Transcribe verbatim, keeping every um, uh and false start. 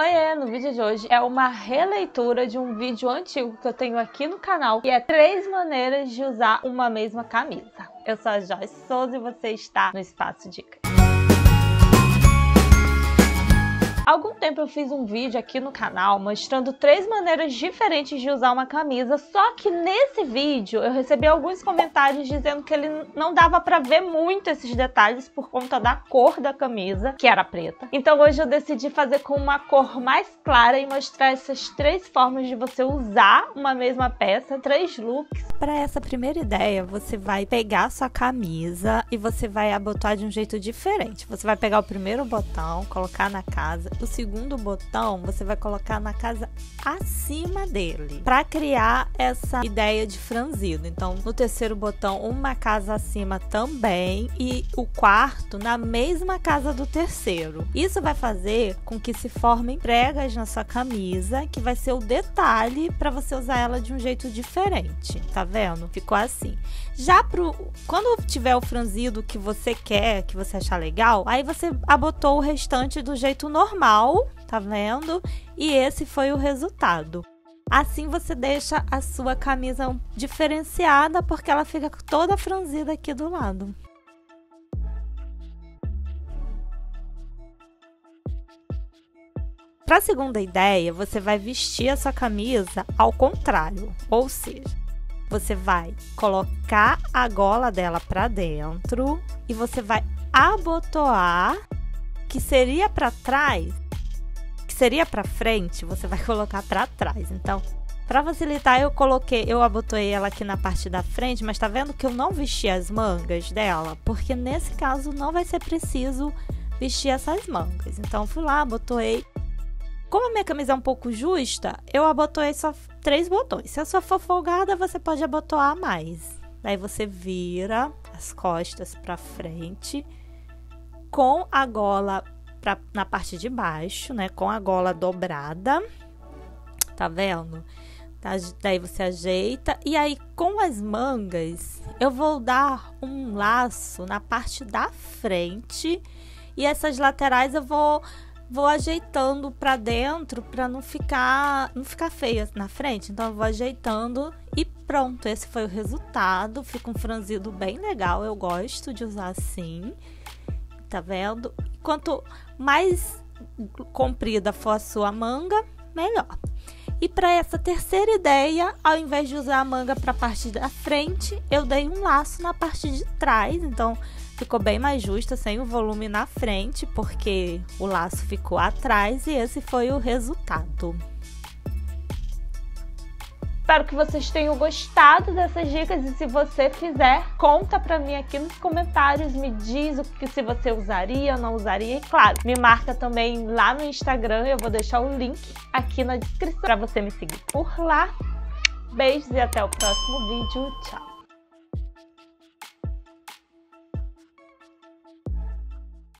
Oiê, no vídeo de hoje é uma releitura de um vídeo antigo que eu tenho aqui no canal, que é três maneiras de usar uma mesma camisa. Eu sou a Joyce Souza e você está no Espaço Dicas. Há algum tempo eu fiz um vídeo aqui no canal mostrando três maneiras diferentes de usar uma camisa, só que nesse vídeo eu recebi alguns comentários dizendo que ele não dava pra ver muito esses detalhes por conta da cor da camisa, que era preta. Então hoje eu decidi fazer com uma cor mais clara e mostrar essas três formas de você usar uma mesma peça, três looks. Para essa primeira ideia, você vai pegar a sua camisa e você vai abotoar de um jeito diferente. Você vai pegar o primeiro botão, colocar na casa. O segundo botão você vai colocar na casa acima dele, para criar essa ideia de franzido. Então, no terceiro botão, uma casa acima também, e o quarto na mesma casa do terceiro. Isso vai fazer com que se formem pregas na sua camisa, que vai ser o detalhe para você usar ela de um jeito diferente. Tá vendo? Ficou assim. Já pro quando tiver o franzido que você quer, que você achar legal, aí você abotou o restante do jeito normal, tá vendo? E esse foi o resultado. Assim você deixa a sua camisa diferenciada, porque ela fica toda franzida aqui do lado. Para a segunda ideia, você vai vestir a sua camisa ao contrário, ou seja, você vai colocar a gola dela para dentro e você vai abotoar, que seria para trás, que seria para frente, você vai colocar para trás. Então, para facilitar, eu coloquei, eu abotoei ela aqui na parte da frente, mas tá vendo que eu não vesti as mangas dela? Porque nesse caso não vai ser preciso vestir essas mangas. Então, fui lá, abotoei. Como a minha camisa é um pouco justa, eu abotoei só três botões. Se a sua for folgada, você pode abotoar mais. Daí você vira as costas para frente, com a gola pra, na parte de baixo, né? Com a gola dobrada. Tá vendo? Daí você ajeita. E aí, com as mangas, eu vou dar um laço na parte da frente. E essas laterais eu vou... Vou ajeitando para dentro para não ficar não ficar feia na frente. Então eu vou ajeitando e pronto, esse foi o resultado. Fica um franzido bem legal, eu gosto de usar assim. Tá vendo? Quanto mais comprida for a sua manga, melhor. E para essa terceira ideia, ao invés de usar a manga para a parte da frente, eu dei um laço na parte de trás. Então ficou bem mais justa, sem o volume na frente, porque o laço ficou atrás, e esse foi o resultado. Espero que vocês tenham gostado dessas dicas, e se você fizer, conta pra mim aqui nos comentários, me diz o que se você usaria ou não usaria, e claro, me marca também lá no Instagram, eu vou deixar o link aqui na descrição para você me seguir por lá. Beijos e até o próximo vídeo, tchau!